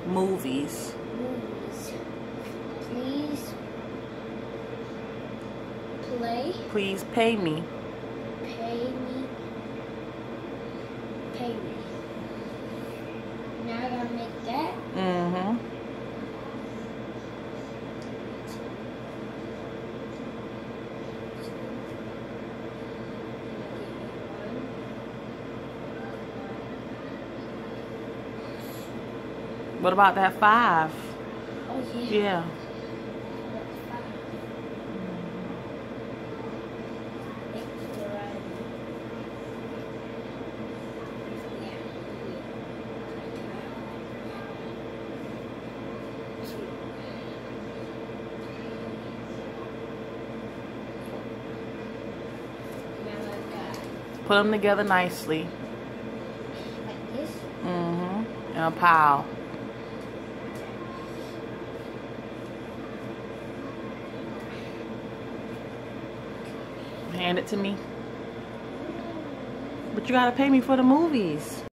Movies. Movies. Please play. Please pay me. Pay me. Pay me. Now I gotta make that. Mm-hmm. What about that 5? Oh yeah. Yeah. Put them together nicely. Like this? Mm-hmm. In a pile. Hand it to me. But you gotta pay me for the movies.